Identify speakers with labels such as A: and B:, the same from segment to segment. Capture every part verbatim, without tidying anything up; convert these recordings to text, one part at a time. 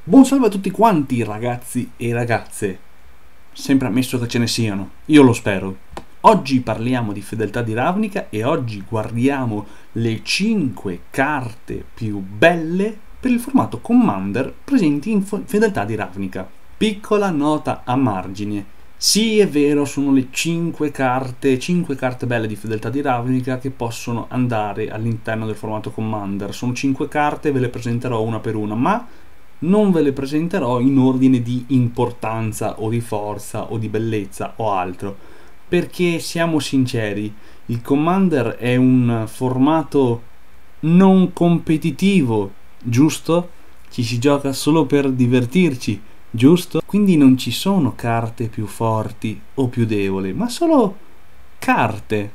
A: Buon salve a tutti quanti ragazzi e ragazze, sempre ammesso che ce ne siano, io lo spero. Oggi parliamo di Fedeltà di Ravnica e oggi guardiamo le cinque carte più belle per il formato Commander presenti in Fedeltà di Ravnica. Piccola nota a margine: sì, è vero, sono le cinque carte, cinque carte belle di Fedeltà di Ravnica che possono andare all'interno del formato Commander. Sono cinque carte, ve le presenterò una per una, ma non ve le presenterò in ordine di importanza o di forza o di bellezza o altro, perché siamo sinceri, il Commander è un formato non competitivo, giusto? Ci si gioca solo per divertirci, giusto? Quindi non ci sono carte più forti o più deboli, ma solo carte.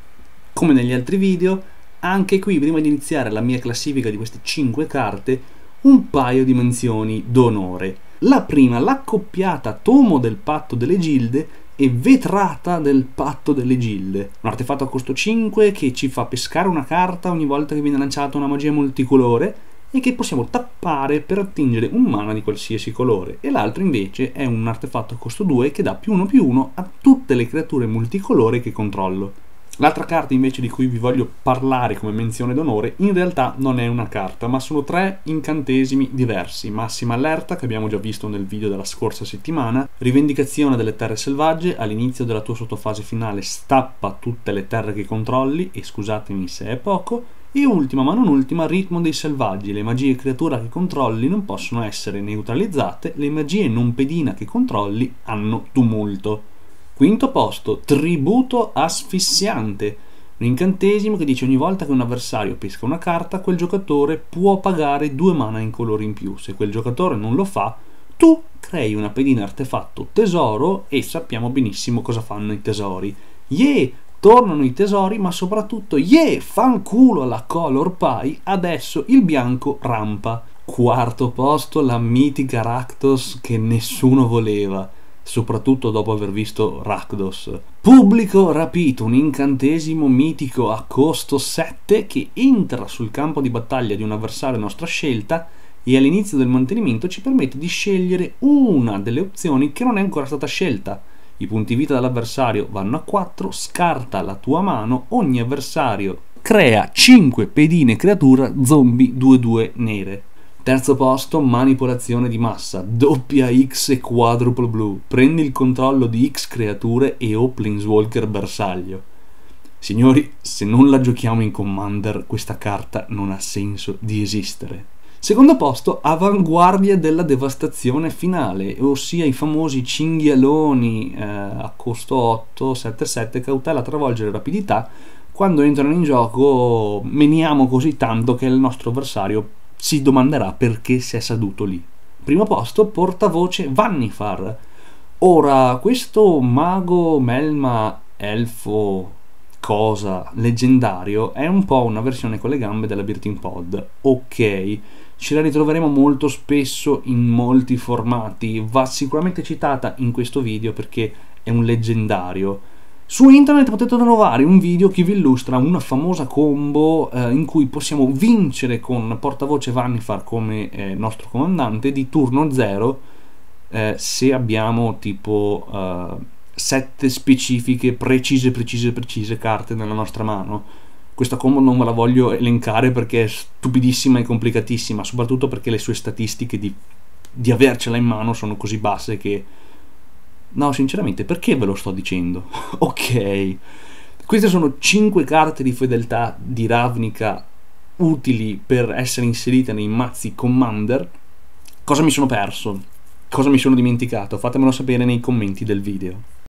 A: Come negli altri video, anche qui, prima di iniziare la mia classifica di queste cinque carte, un paio di menzioni d'onore. La prima, l'accoppiata Tomo del Patto delle Gilde e Vetrata del Patto delle Gilde, un artefatto a costo cinque che ci fa pescare una carta ogni volta che viene lanciata una magia multicolore e che possiamo tappare per attingere un mana di qualsiasi colore, e l'altro invece è un artefatto a costo due che dà più uno più uno a tutte le creature multicolore che controllo. L'altra carta invece di cui vi voglio parlare come menzione d'onore in realtà non è una carta, ma sono tre incantesimi diversi. Massima Allerta, che abbiamo già visto nel video della scorsa settimana, Rivendicazione delle Terre Selvagge: all'inizio della tua sottofase finale stappa tutte le terre che controlli, e scusatemi se è poco, e ultima ma non ultima, Ritmo dei Selvaggi: le magie e creatura che controlli non possono essere neutralizzate, le magie non pedina che controlli hanno tumulto. Quinto posto, Tributo Asfissiante, un incantesimo che dice ogni volta che un avversario pesca una carta, quel giocatore può pagare due mana in colore in più. Se quel giocatore non lo fa, tu crei una pedina artefatto tesoro, e sappiamo benissimo cosa fanno i tesori. Yeah! Tornano i tesori, ma soprattutto yeah! Fanculo alla Color Pie, adesso il bianco rampa. Quarto posto, la mitica Rakdos che nessuno voleva, soprattutto dopo aver visto Rakdos. Pubblico Rapito, un incantesimo mitico a costo sette che entra sul campo di battaglia di un avversario a nostra scelta e all'inizio del mantenimento ci permette di scegliere una delle opzioni che non è ancora stata scelta. I punti vita dell'avversario vanno a quattro, scarta la tua mano, ogni avversario crea cinque pedine creatura zombie due due nere. Terzo posto, Manipolazione di Massa, doppia X e quadruple blu, prendi il controllo di X creature e o Planeswalker bersaglio. Signori, se non la giochiamo in Commander, questa carta non ha senso di esistere. Secondo posto, Avanguardia della Devastazione Finale, ossia i famosi cinghialoni eh, a costo otto, sette sette, cautela, travolgere, rapidità. Quando entrano in gioco meniamo così tanto che il nostro avversario si domanderà perché si è seduto lì. Primo posto, Portavoce Vannifar. Ora, questo mago melma elfo cosa leggendario è un po' una versione con le gambe della Birthing Pod. Ok, ce la ritroveremo molto spesso in molti formati, va sicuramente citata in questo video perché è un leggendario. Su internet potete trovare un video che vi illustra una famosa combo eh, in cui possiamo vincere con Portavoce Vannifar come eh, nostro comandante di turno zero eh, se abbiamo tipo eh, sette specifiche precise precise precise carte nella nostra mano. Questa combo non ve la voglio elencare perché è stupidissima e complicatissima, soprattutto perché le sue statistiche di, di avercela in mano sono così basse che... No, sinceramente, perché ve lo sto dicendo? Ok, queste sono cinque carte di Fedeltà di Ravnica utili per essere inserite nei mazzi Commander. Cosa mi sono perso? Cosa mi sono dimenticato? Fatemelo sapere nei commenti del video.